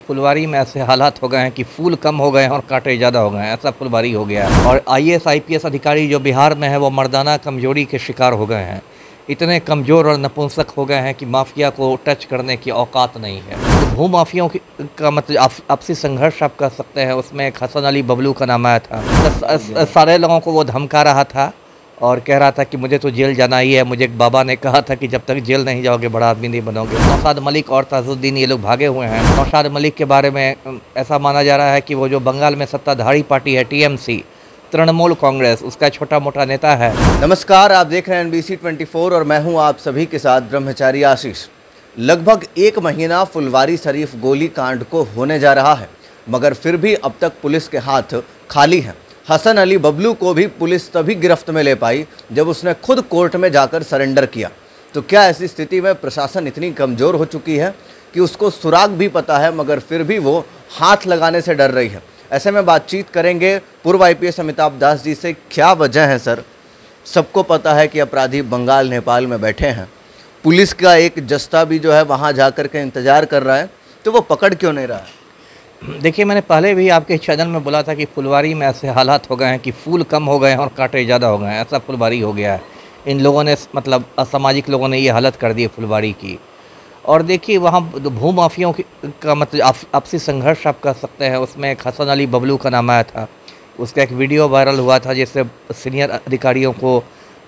फुलवारी में ऐसे हालात हो गए हैं कि फूल कम हो गए हैं और कांटे ज़्यादा हो गए हैं, ऐसा फुलवारी हो गया है। और आईएएस आईपीएस अधिकारी जो बिहार में है वो मर्दाना कमजोरी के शिकार हो गए हैं। इतने कमज़ोर और नपुंसक हो गए हैं कि माफिया को टच करने की औकात नहीं है। तो भू माफियाओं का मतलब आपसी संघर्ष आप कह सकते हैं। उसमें एक हसन अली बबलू का नाम आया था। सारे लोगों को वो धमका रहा था और कह रहा था कि मुझे तो जेल जाना ही है। मुझे एक बाबा ने कहा था कि जब तक जेल नहीं जाओगे बड़ा आदमी नहीं बनोगे। नौशाद मलिक और ताजुद्दीन ये लोग भागे हुए हैं। नौशाद मलिक के बारे में ऐसा माना जा रहा है कि वो जो बंगाल में सत्ताधारी पार्टी है टीएमसी, तृणमूल कांग्रेस, उसका छोटा मोटा नेता है। नमस्कार, आप देख रहे हैं NBC 24 और मैं हूं आप सभी के साथ ब्रह्मचारी आशीष। लगभग एक महीना फुलवारी शरीफ गोली कांड को होने जा रहा है, मगर फिर भी अब तक पुलिस के हाथ खाली हैं। हसन अली बबलू को भी पुलिस तभी गिरफ्त में ले पाई जब उसने खुद कोर्ट में जाकर सरेंडर किया। तो क्या ऐसी स्थिति में प्रशासन इतनी कमज़ोर हो चुकी है कि उसको सुराग भी पता है मगर फिर भी वो हाथ लगाने से डर रही है? ऐसे में बातचीत करेंगे पूर्व IPS अमिताभ दास जी से। क्या वजह है सर? सबको पता है कि अपराधी बंगाल नेपाल में बैठे हैं, पुलिस का एक जस्ता भी जो है वहाँ जाकर के इंतज़ार कर रहा है, तो वो पकड़ क्यों नहीं रहा है? देखिए, मैंने पहले भी आपके चैनल में बोला था कि फुलवारी में ऐसे हालात हो गए हैं कि फूल कम हो गए हैं और कांटे ज़्यादा हो गए हैं, ऐसा फुलवारी हो गया है। इन लोगों ने मतलब असामाजिक लोगों ने ये हालत कर दी है फुलवारी की। और देखिए, वहाँ भू माफियाओं का मतलब आपसी संघर्ष आप कह सकते हैं। उसमें एक हसन अली बबलू का नाम आया था। उसका एक वीडियो वायरल हुआ था जिससे सीनियर अधिकारियों को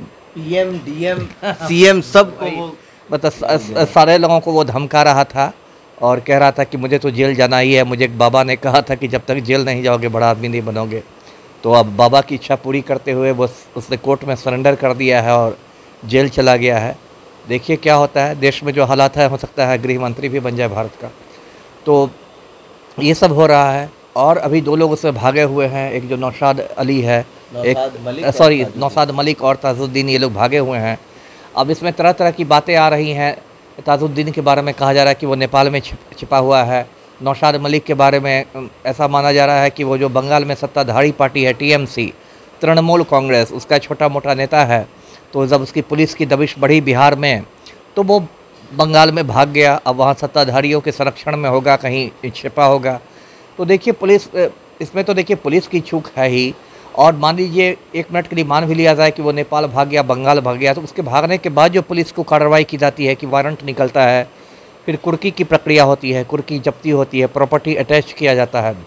PM, DM, CM सबको मतलब सारे लोगों को वो धमका रहा था और कह रहा था कि मुझे तो जेल जाना ही है। मुझे एक बाबा ने कहा था कि जब तक जेल नहीं जाओगे बड़ा आदमी नहीं बनोगे। तो अब बाबा की इच्छा पूरी करते हुए वो उसने कोर्ट में सरेंडर कर दिया है और जेल चला गया है। देखिए क्या होता है देश में, जो हालात है हो सकता है गृह मंत्री भी बन जाए भारत का। तो ये सब हो रहा है और अभी दो लोग उससे भागे हुए हैं। एक जो नौशाद अली है, नौशाद मलिक और ताजुद्दीन, ये लोग भागे हुए हैं। अब इसमें तरह तरह की बातें आ रही हैं। ताजुद्दीन के बारे में कहा जा रहा है कि वो नेपाल में छिपा हुआ है। नौशाद मलिक के बारे में ऐसा माना जा रहा है कि वो जो बंगाल में सत्ताधारी पार्टी है टीएमसी, तृणमूल कांग्रेस, उसका छोटा मोटा नेता है। तो जब उसकी पुलिस की दबिश बढ़ी बिहार में तो वो बंगाल में भाग गया। अब वहाँ सत्ताधारियों के संरक्षण में होगा, कहीं छिपा होगा। तो देखिए पुलिस इसमें तो देखिए पुलिस की चूक है ही। और मान लीजिए एक मिनट के लिए मान भी लिया जाए कि वो नेपाल भाग गया, बंगाल भाग गया, तो उसके भागने के बाद जो पुलिस को कार्रवाई की जाती है कि वारंट निकलता है, फिर कुर्की की प्रक्रिया होती है, कुर्की जब्ती होती है, प्रॉपर्टी अटैच किया जाता है।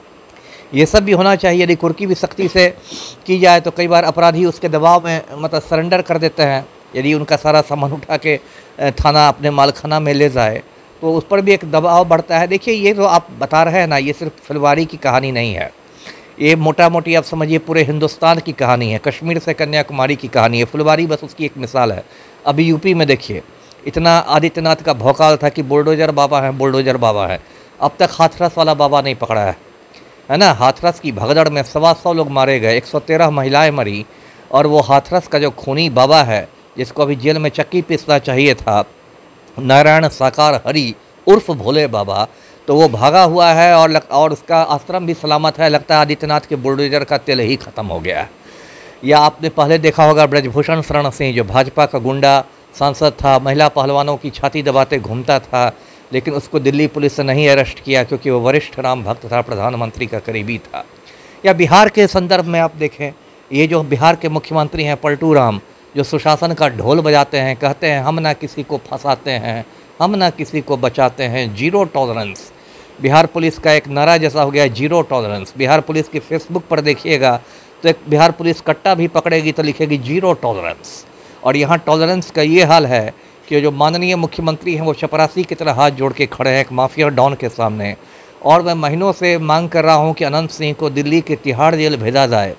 ये सब भी होना चाहिए। यदि कुर्की भी सख्ती से की जाए तो कई बार अपराधी उसके दबाव में मतलब सरेंडर कर देते हैं। यदि उनका सारा सामान उठा के थाना अपने मालखाना में ले जाए तो उस पर भी एक दबाव बढ़ता है। देखिए, ये जो आप बता रहे हैं ना, ये सिर्फ फुलवारी की कहानी नहीं है। ये मोटा मोटी आप समझिए पूरे हिंदुस्तान की कहानी है, कश्मीर से कन्याकुमारी की कहानी है। फुलवारी बस उसकी एक मिसाल है। अभी यूपी में देखिए, इतना आदित्यनाथ का भौकाल था कि बुलडोजर बाबा है, बुलडोजर बाबा है। अब तक हाथरस वाला बाबा नहीं पकड़ा है ना। हाथरस की भगदड़ में 125 लोग मारे गए, 113 महिलाएं मरी। और वो हाथरस का जो खूनी बाबा है, जिसको अभी जेल में चक्की पीसना चाहिए था, नारायण साकार हरि उर्फ भोले बाबा, तो वो भागा हुआ है और उसका आश्रम भी सलामत है। लगता है आदित्यनाथ के बुलडोजर का तेल ही ख़त्म हो गया है। या आपने पहले देखा होगा ब्रजभूषण शरण सिंह, जो भाजपा का गुंडा सांसद था, महिला पहलवानों की छाती दबाते घूमता था, लेकिन उसको दिल्ली पुलिस ने नहीं अरेस्ट किया क्योंकि वो वरिष्ठ राम भक्त था, प्रधानमंत्री का करीबी था। या बिहार के संदर्भ में आप देखें, ये जो बिहार के मुख्यमंत्री हैं पलटू राम, जो सुशासन का ढोल बजाते हैं, कहते हैं हम ना किसी को फंसाते हैं, हम ना किसी को बचाते हैं, जीरो टॉलरेंस। बिहार पुलिस का एक नारा जैसा हो गया, जीरो टॉलरेंस। बिहार पुलिस के फेसबुक पर देखिएगा तो एक बिहार पुलिस कट्टा भी पकड़ेगी तो लिखेगी जीरो टॉलरेंस। और यहाँ टॉलरेंस का ये हाल है कि जो माननीय मुख्यमंत्री हैं वो चपरासी की तरह हाथ जोड़ के खड़े हैं एक माफिया डॉन के सामने। और मैं महीनों से मांग कर रहा हूँ कि अनंत सिंह को दिल्ली के तिहाड़ जेल भेजा जाए,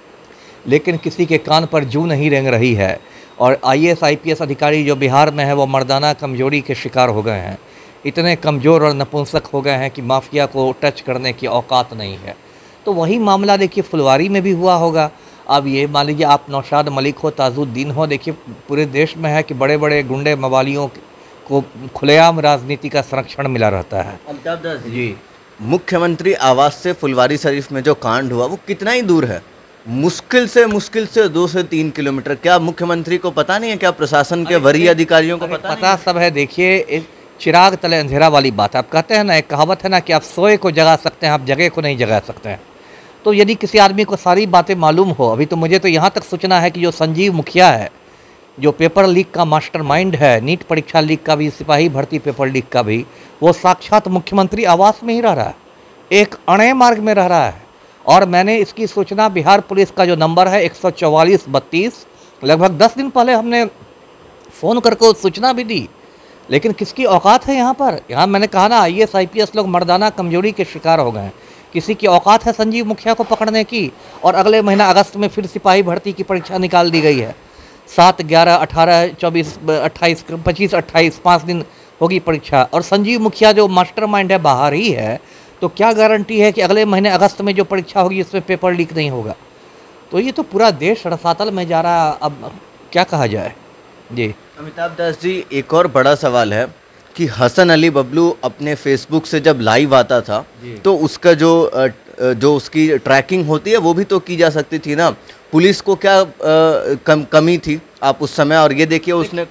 लेकिन किसी के कान पर जू नहीं रेंग रही है। और IAS IPS अधिकारी जो बिहार में है वो मर्दाना कमजोरी के शिकार हो गए हैं। इतने कमज़ोर और नपुंसक हो गए हैं कि माफिया को टच करने की औकात नहीं है। तो वही मामला देखिए फुलवारी में भी हुआ होगा। अब ये मान लीजिए आप नौशाद मलिक हो, ताजुद्दीन हो, देखिए पूरे देश में है कि बड़े बड़े गुंडे मवालियों को खुलेआम राजनीति का संरक्षण मिला रहता है। अमिताभ दास जी, मुख्यमंत्री आवास से फुलवारी शरीफ में जो कांड हुआ वो कितना ही दूर है? मुश्किल से 2 से 3 किलोमीटर। क्या मुख्यमंत्री को पता नहीं है? क्या प्रशासन के वरीय अधिकारियों को पता सब है? देखिए चिराग तले अंधेरा वाली बात। आप कहते हैं ना, एक कहावत है ना कि आप सोए को जगा सकते हैं, आप जगह को नहीं जगा सकते हैं। तो यदि किसी आदमी को सारी बातें मालूम हो, अभी तो मुझे तो यहाँ तक सूचना है कि जो संजीव मुखिया है, जो पेपर लीक का मास्टरमाइंड है, नीट परीक्षा लीक का भी, सिपाही भर्ती पेपर लीक का भी, वो साक्षात मुख्यमंत्री आवास में ही रह रहा है, एक अणे मार्ग में रह रहा है। और मैंने इसकी सूचना बिहार पुलिस का जो नंबर है 14432, लगभग 10 दिन पहले हमने फ़ोन करके सूचना भी दी, लेकिन किसकी औकात है यहाँ पर। यहाँ मैंने कहा ना, IAS IPS लोग मर्दाना कमजोरी के शिकार हो गए हैं। किसी की औकात है संजीव मुखिया को पकड़ने की, और अगले महीना अगस्त में फिर सिपाही भर्ती की परीक्षा निकाल दी गई है। 7, 11, 18, 24, 28, 25, 28 5 दिन होगी परीक्षा, और संजीव मुखिया जो मास्टरमाइंड है बाहर ही है। तो क्या गारंटी है कि अगले महीने अगस्त में जो परीक्षा होगी उसमें पेपर लीक नहीं होगा। तो ये तो पूरा देश रसातल में जा रहा है, अब क्या कहा जाए। जी अमिताभ दास जी, एक और बड़ा सवाल है कि हसन अली बबलू अपने फेसबुक से जब लाइव आता था तो उसका जो उसकी ट्रैकिंग होती है वो भी तो की जा सकती थी ना। पुलिस को क्या कमी थी आप उस समय? और ये देखिए उसने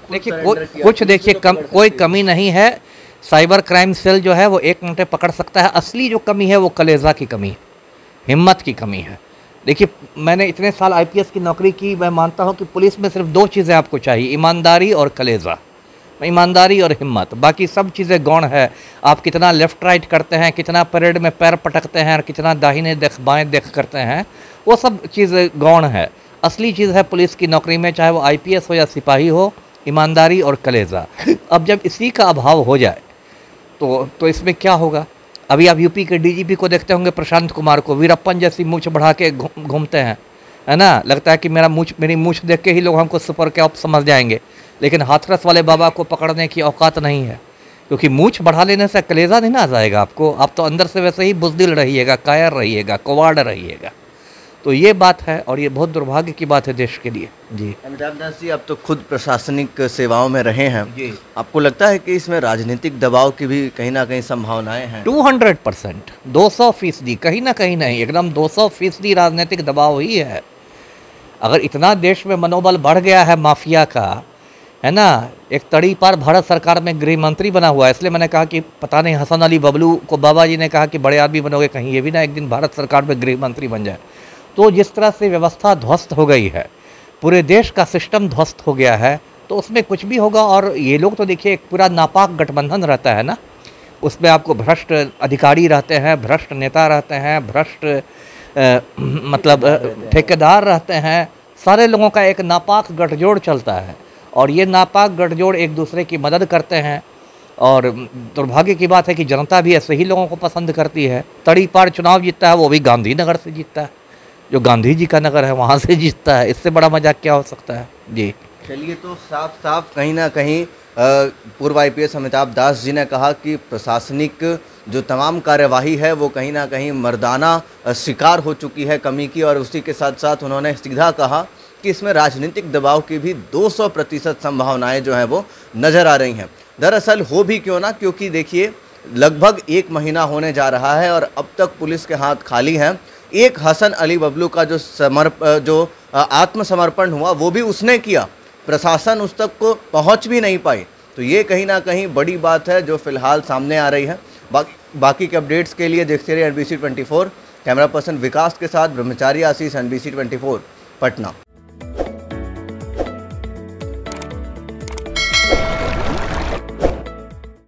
कोई कमी नहीं है। साइबर क्राइम सेल जो है वो 1 घंटे पकड़ सकता है। असली जो कमी है वो कलेजा की कमी है, हिम्मत की कमी है। देखिए, मैंने इतने साल IPS की नौकरी की, मैं मानता हूँ कि पुलिस में सिर्फ 2 चीज़ें आपको चाहिए, ईमानदारी और कलेजा। ईमानदारी और हिम्मत, बाकी सब चीज़ें गौण है। आप कितना लेफ़्ट राइट करते हैं, कितना परेड में पैर पटकते हैं, और कितना दाहिने देख बाएं देख करते हैं, वो सब चीज़ें गौण है। असली चीज़ है पुलिस की नौकरी में, चाहे वो IPS हो या सिपाही हो, ईमानदारी और कलेजा। अब जब इसी का अभाव हो जाए तो इसमें क्या होगा। अभी आप UP के DGP को देखते होंगे, प्रशांत कुमार को, वीरप्पन जैसी मूछ बढ़ा के घूमते हैं, है ना। लगता है कि मेरी मूछ देख के ही लोग हमको सुपर कैप समझ जाएंगे, लेकिन हाथरस वाले बाबा को पकड़ने की औकात नहीं है, क्योंकि मूछ बढ़ा लेने से कलेजा नहीं ना आ जाएगा आपको। आप तो अंदर से वैसे ही बुज़दिल रहिएगा, कायर रहिएगा, कवाड़ रहिएगा। तो ये बात है, और ये बहुत दुर्भाग्य की बात है देश के लिए। जी अमिताभ दास जी, आप तो खुद प्रशासनिक सेवाओं में रहे हैं जी, आपको लगता है कि इसमें राजनीतिक दबाव की भी कहीं ना कहीं संभावनाएं हैं? 200%, 200%, कहीं ना कहीं नहीं, एकदम 200% राजनीतिक दबाव ही है। अगर इतना देश में मनोबल बढ़ गया है माफिया का, है ना। एक तड़ी पार भारत सरकार में गृह मंत्री बना हुआ है, इसलिए मैंने कहा कि पता नहीं हसन अली बबलू को बाबा जी ने कहा कि बड़े आदमी बनोगे, कहीं ये भी ना एक दिन भारत सरकार में गृह मंत्री बन जाए। तो जिस तरह से व्यवस्था ध्वस्त हो गई है, पूरे देश का सिस्टम ध्वस्त हो गया है, तो उसमें कुछ भी होगा। और ये लोग तो देखिए, एक पूरा नापाक गठबंधन रहता है ना, उसमें आपको भ्रष्ट अधिकारी रहते हैं, भ्रष्ट नेता रहते हैं, भ्रष्ट मतलब ठेकेदार रहते हैं, सारे लोगों का एक नापाक गठजोड़ चलता है, और ये नापाक गठजोड़ एक दूसरे की मदद करते हैं। और दुर्भाग्य की बात है कि जनता भी ऐसे ही लोगों को पसंद करती है। तड़ी पार चुनाव जीतता है वो भी गांधीनगर से जीतता है, जो गांधी जी का नगर है वहाँ से जीतता है। इससे बड़ा मजाक क्या हो सकता है। जी चलिए, तो साफ साफ कहीं ना कहीं पूर्व IPS अमिताभ दास जी ने कहा कि प्रशासनिक जो तमाम कार्यवाही है वो कहीं ना कहीं मर्दाना शिकार हो चुकी है कमी की, और उसी के साथ साथ उन्होंने सीधा कहा कि इसमें राजनीतिक दबाव की भी 200% संभावनाएं जो हैं वो नज़र आ रही हैं। दरअसल हो भी क्यों ना, क्योंकि देखिए लगभग 1 महीना होने जा रहा है और अब तक पुलिस के हाथ खाली हैं। एक हसन अली बबलू का जो आत्मसमर्पण हुआ वो भी उसने किया, प्रशासन उस तक को पहुंच भी नहीं पाई। तो ये कहीं ना कहीं बड़ी बात है जो फिलहाल सामने आ रही है। बाकी के अपडेट्स के लिए देखते रहिए NBC 24। कैमरा पर्सन विकास के साथ ब्रह्मचारी आशीष, NBC 24 पटना।